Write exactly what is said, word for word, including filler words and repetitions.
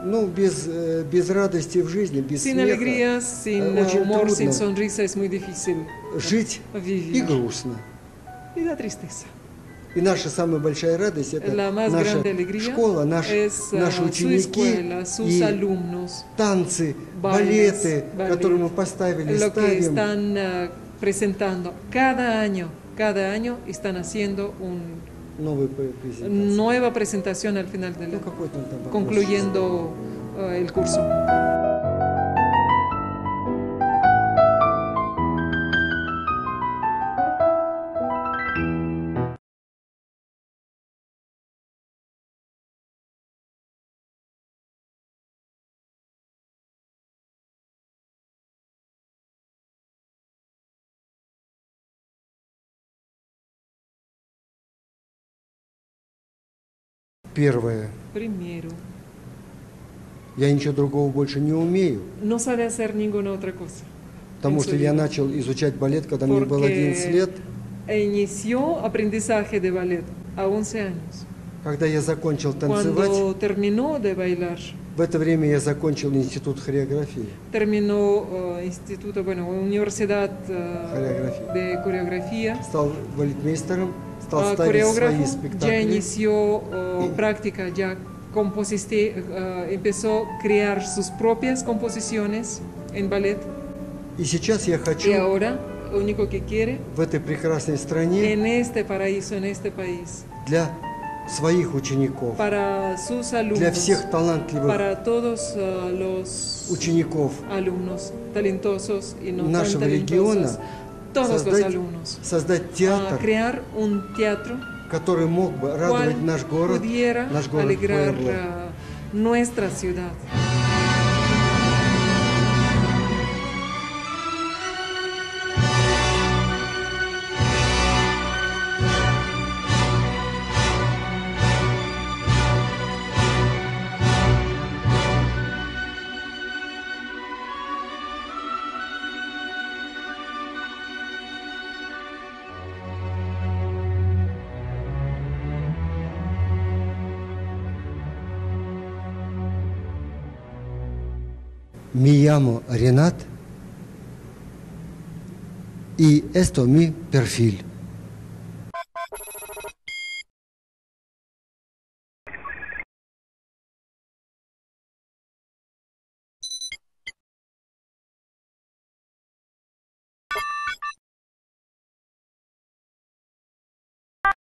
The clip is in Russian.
Ну, без, э, без радости в жизни, без Sin смеха alegría, sin э, очень humor, sin трудно sonrisa es muy difícil жить и vivir. грустно. Y da tristeza. И наша самая большая радость – это La más наша grande alegría школа, наш, es наши uh, su ученики escuela, sus и alumnos, танцы, bailes, балеты, ballet, которые мы поставили, lo que ставим. están uh, presentando cada año, cada año están haciendo una Новые презентации. nueva presentación al final del Ну, año, какой там там вопрос? concluyendo uh, el curso. Первое. Primero, Я ничего другого больше не умею, no sabe hacer ninguna otra cosa. потому en что su я vida. начал изучать балет, когда мне было одиннадцать лет. Porque inició aprendizaje de ballet a once años. Когда я закончил танцевать, Cuando terminó de bailar, в это время я закончил институт хореографии. terminó uh, instituto, bueno, universidad uh, Coreografía. de coreografía. Стал балетмейстером, стал Uh, ставить свои coreógrafo, ya спектакли. inició uh, práctica, ya composiste, uh, empezó a crear sus propias composiciones en ballet. И сейчас я Y хочу ahora, lo único que quiere, в этой прекрасной стране en este paraíso, en este país, для своих учеников, para sus для alumnos, всех талантливых para todos uh, los учеников alumnos talentosos y no tan нашего региона talentosos, todos los создать, alumnos, создать a театр, crear un teatro который мог бы cual радовать наш город, pudiera наш город alegrar Пуэбло. uh, nuestra ciudad. Mi llamo Renat y esto es mi perfil.